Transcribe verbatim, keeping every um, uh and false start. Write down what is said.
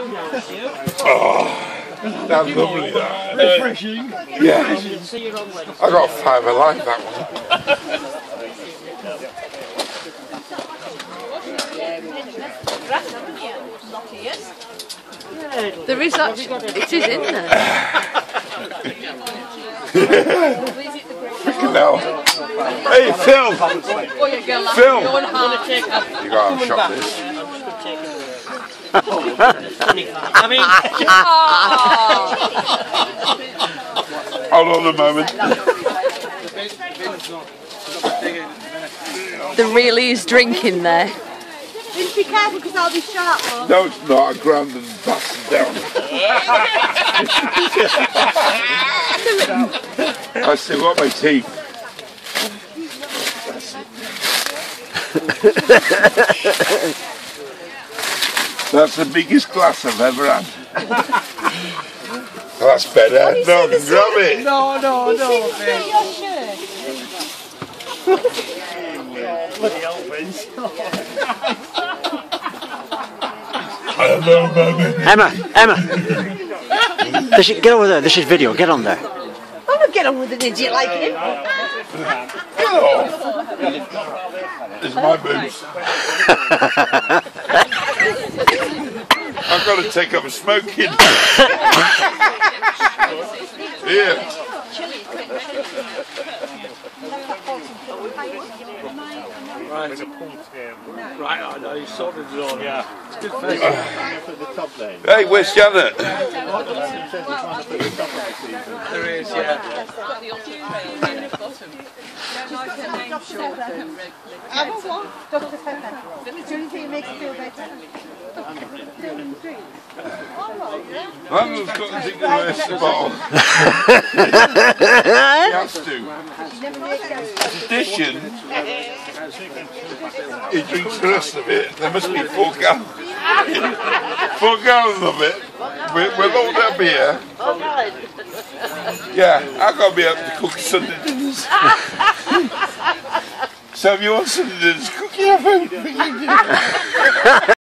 Oh, that's lovely, that. Refreshing. Yeah. I got five alive, that one. There is actually, it is in there. No. Hey, Phil! Phil! You gotta shop this. I mean, hold on a moment. There really is drinking there. Just be careful because I'll be sharp. Love. No, it's not. I ground and bastard down. I still got my teeth. That's the biggest glass I've ever had. That's better. No, I can grab it. no, no, no. Hello, baby. Emma, Emma. This is, get over there. This is video. Get on there. I'm not get on with an idiot like him. Get off. It's my boots. I've got to take up smoking. Here. Right, right, I know, you sorted it all. Yeah. It's good for Hey, where's Janet? There is, yeah. Have a what? Doctor Pepper. Do you think it makes you feel better? Mum's got to take the rest of the bottle. He has to. Tradition. He drinks the rest of it. There must be four gallons. Four gallons of it. With, with all that beer. Yeah, I've got to be able to cook Sunday dinners. So if you want Sunday dinners, cook your food.